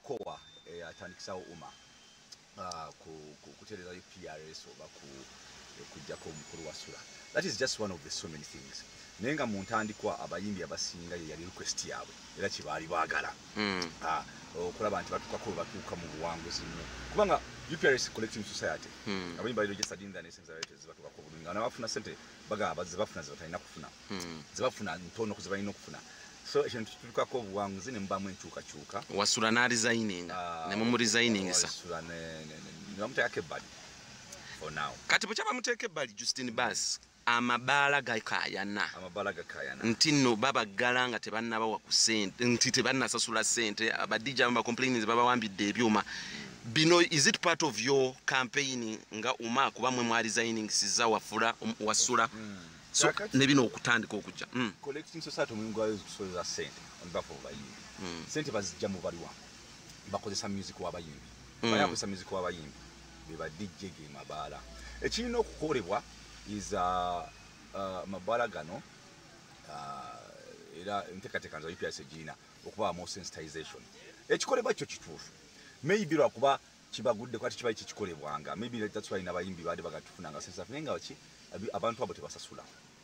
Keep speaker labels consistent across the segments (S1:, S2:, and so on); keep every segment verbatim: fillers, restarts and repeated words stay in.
S1: kowa atandikisawo uma kutereza P R S oba kujjako omukulu wa Sula. That is just one of the so many things. Nenga mu ntandikwa abayimbi abasinga ye yali request yaabwe era kibaali baagala okulaba nti batukako batuuka mu buwanguzi nnyo kubanga U P R S Collecting Society abayimbi bali registered in the nations rights batukako bulungi nga nabafuna sente bagaba zibafuna zibatalina kufuna zibafuna ntono kuzibalina okufuna. So ekintu tutukako obuwanguzi ne mubamu enkyukakyuka
S2: Wasula na resigning ne mu resigning sa
S1: Wasula ne bamuteekako ebbali for now.
S2: Kati bwe bamuteeka ebbali Justin Bass amabala gakayana
S1: amabala gakayana
S2: nti no baba gala nga tebannabawa ku sente nti tebannasasula sente abadija amba complaining baba wambidde ebyuma bino. Is it part of your campaign nga uma kuba mwe mwali resigning siza wafula Wasula so ne bino okutandika okujja
S1: Collecting Society omuyungu wayo kusoza sente onbafo bayimbi sente bazijja mu baliwa bakozesa music w'abayimbi bayakozesa music w'abayimbi beba D J ge mabala ekirina okukolebwa is uh, uh, mabala gano uh, era nteekateeka nza U P R S egirina okuba more sensitization ekikolebwa kyo kituufu maybe lwakuba kibagudde kwati kibayi kikikolebwanga maybe that's why n'abayimbi baali bagatufunanga sensitive naye nga ki abantu abo tebasasula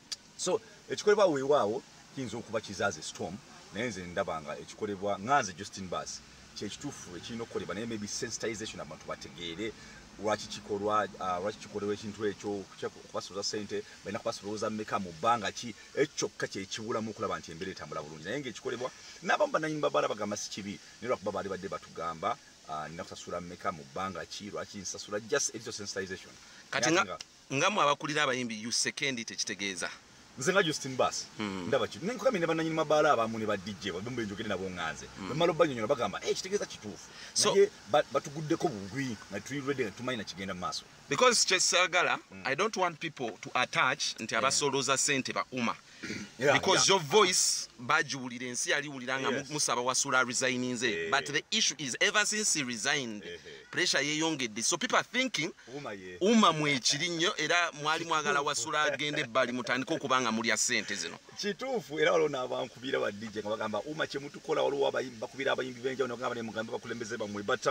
S1: so ekikolebwa weewaawo kiyinza okuba kizaaza storm naye nze ndabanga ekikolebwa nganze Justin Bass kyekituufu ekirina okukolebwa naye maybe sensitization abantu bategeere lwaki kikolwa lwaki kikolebwa ekintu ekyo okubasuuza sente balina kubasolooza mmeka mu bbanga ki ekyokka kyekibulamu okulaba nti embeera etambula bulungi naye ngaekikolebwa n'abamu bannanyini babala bagamba si kibi naye lwakuba baali badde batugamba nina kusasula mmeka mu bbanga ki lwaki nsasula just etyo sensitization.
S2: Kati nga mwe abakulira abayimbi you second tekitegeeza
S1: nze nga Justin Bass ndaba ki nenkukamye ne bannanyini mabaala abamu ne ba D J bamu benjogere nabo nganze bamala obanyonyola bagamba eh kitegeeza kituufu naye batuguddeko bugwi na tuli ready tumayina kigenda mu maaso
S2: because kyesagala I don't want people to attach nti abasolooza sente ba uma because your voice bajiwulira ensi yaliwulira nga musaba Wasula resigning nze but the issue is ever since he resigned pressure yeyongedde so people are thinking uma mwekiri nnyo era mwali mwagala Wasula agende ebbali mutandika okubanga mulya sente zino
S1: kituufu era waliwo n'abankubira ba D J nga bagamba uma kyemutukola waliwo abayimbi bakubira abayimbi benjawulo bagamba ne mugambe bakulembeze bamwe but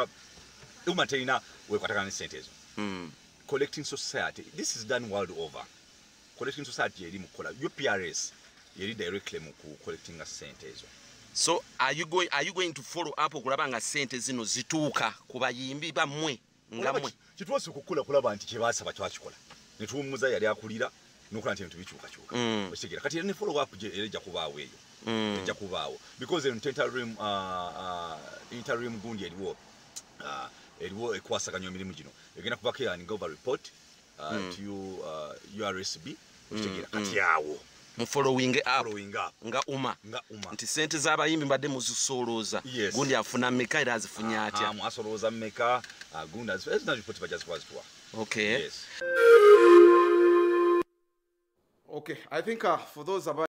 S1: uma terina wekwatagana ne sente ezo Collecting Society this is done world over. Collecting Society yeri mukola U P R S yeri directly mu collecting a sente ezo.
S2: So are you going are you going to follow up okulaba nga sente zino zituuka ku bayimbi bamwe ngamwe
S1: kitwose okukula kulaba nti kyebasaba kyakikola ne tuwumuza yali akulira nokola nti bikyuka kyuka okitegera kati ne follow up je ereja kubaawo eyo ereja kubaawo because in interim uh, uh, interim gundi eriwo uh, eriwo ekwasaganya emirimu gino egenda kubako yani go over report uh, mm. to uh, U R S B okitegera mm. kati yawo
S2: mu following up
S1: following up
S2: nga uma
S1: nga uma
S2: nti sente z'abayimbi mbadde muzisolooza
S1: yes.
S2: gundi afuna mmeka era azifunya atya
S1: ah, asolooza mmeka uh, gundi azina report bajazikwazitua
S2: okay
S1: yes.
S3: Okay, I think uh, for those about